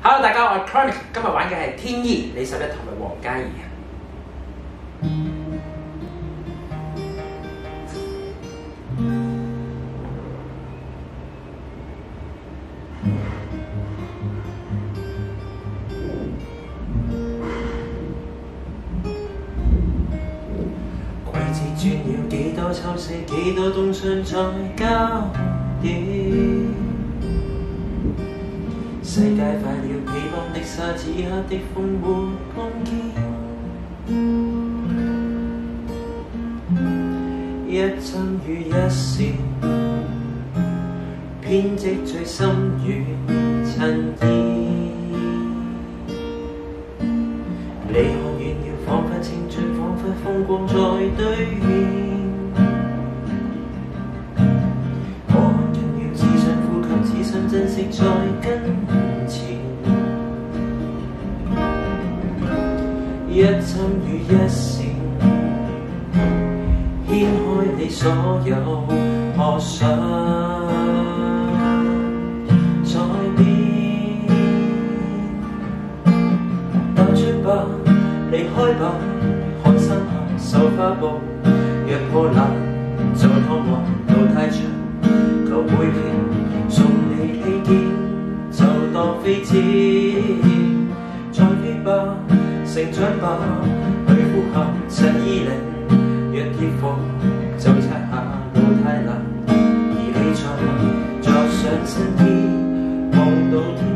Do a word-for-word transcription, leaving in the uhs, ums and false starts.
Hello， 大家好，我係 Chronic， 今日玩嘅係天意，李十一同埋黃嘉怡。季節轉了幾多秋色，幾多冬春在交疊。世界快了，彼方的沙，此刻的風會碰見。一針與一線，編織最深與襯意。你看遠了，彷彿青春，彷彿風光在對面。我看近了，只想呼吸，只想珍惜在跟前。一針與一線，掀開你所有渴想，在變。踏出吧，離開吧，看山下繡花布，若破爛就看還路太長，求背景送你披肩，就當飛箭。再飛吧，成長吧，去呼吸七二零，若貼服就擦下路太難，而你在作上新衣，望到天。